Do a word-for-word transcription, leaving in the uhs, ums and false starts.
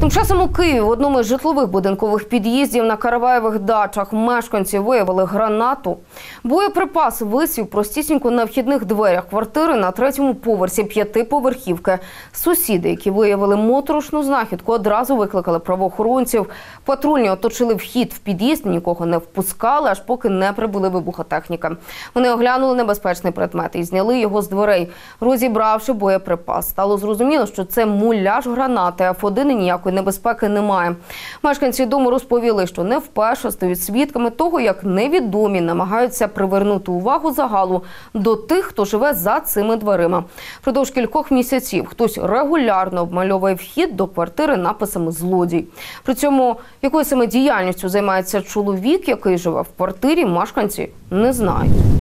Тим часом у Києві в одному із житлових будинкових під'їздів на Караваєвих дачах мешканці виявили гранату. Боєприпас висів простісінько на вхідних дверях квартири на третьому поверсі п'ятиповерхівки. Сусіди, які виявили моторошну знахідку, одразу викликали правоохоронців. Патрульні оточили вхід в під'їзд, нікого не впускали, аж поки не прибули вибухотехніка. Вони оглянули небезпечний предмет і зняли його з дверей. Розібравши боєприпас, стало зрозуміло, що це муляж гранати, а Ф1 ніякої небезпеки немає. Мешканці дому розповіли, що не вперше стають свідками того, як невідомі намагаються привернути увагу загалу до тих, хто живе за цими дверима. Продовж кількох місяців хтось регулярно обмальовує вхід до квартири написами «Злодій». При цьому, якою саме діяльністю займається чоловік, який живе в квартирі, мешканці не знають.